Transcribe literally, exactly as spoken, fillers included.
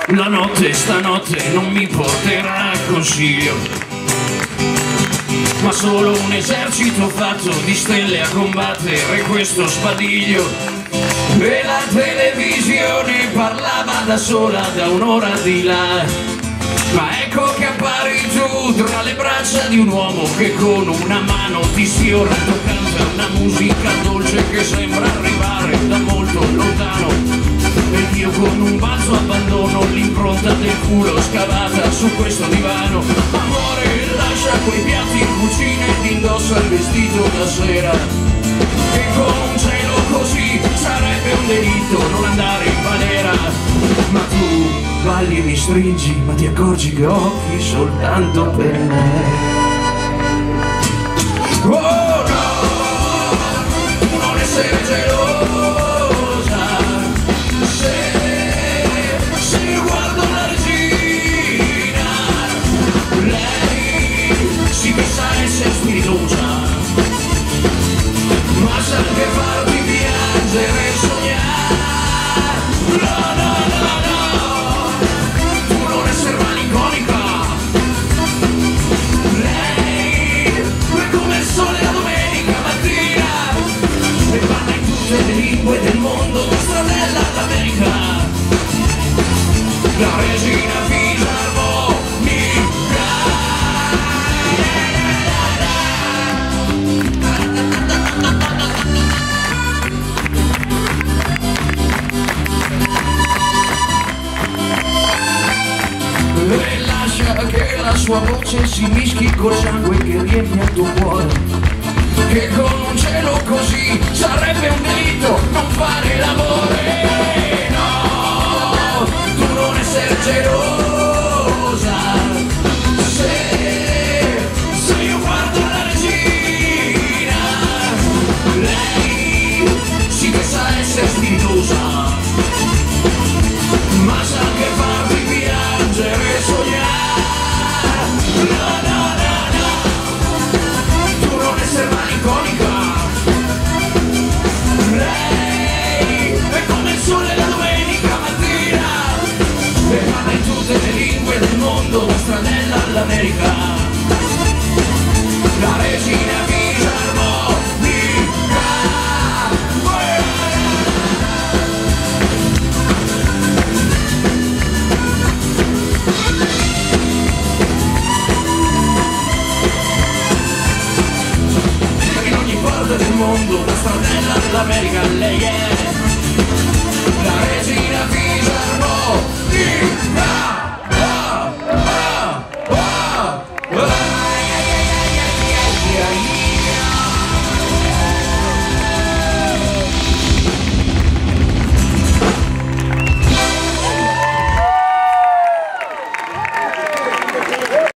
La notte stanotte non mi porterà consiglio, ma solo un esercito fatto di stelle a combattere questo spadiglio. E la televisione parlava da sola da un'ora di là, ma ecco che appari tu tra le braccia di un uomo che con una mano ti sfiora, canta una musica dolce che sembra arrivare da molto lontano. Ed io con un balzo abbandono l'impronta del culo scavata su questo divano. Amore, lascia quei piatti in cucina ed indossa il vestito da sera, che con un cielo così sarebbe un delitto non andare in galera. Ma tu balli e mi stringi, ma ti accorgi che ho occhi soltanto per me. Oh no, tu non essere gelosa, se, se io guardo la regina, lei si pensa essere spiritosa, ma sa che farti piangere e sognare. No, no, no, no, tu non essere malinconica, lei è come il sole la domenica mattina e parla in tutte le lingue del mondo, nostra bella d'America, la regina fisarmonica. E lascia che la sua voce si mischi col sangue che riempie il tuo cuore, che con un cielo così sarebbe un delitto non fare l'amore. No, tu non essere gelosa, se, se io guardo la regina, lei si pensa essere spiritosa, ma sa che farti piangere e sognare. No, no, no, no, tu non essere malinconica, lei è come il sole la domenica mattina e parla in tutte le lingue del mondo, la stradella all'America, la regina fisarmonica. Del mondo, la stradella dell'America, lei è la regina fisarmonica.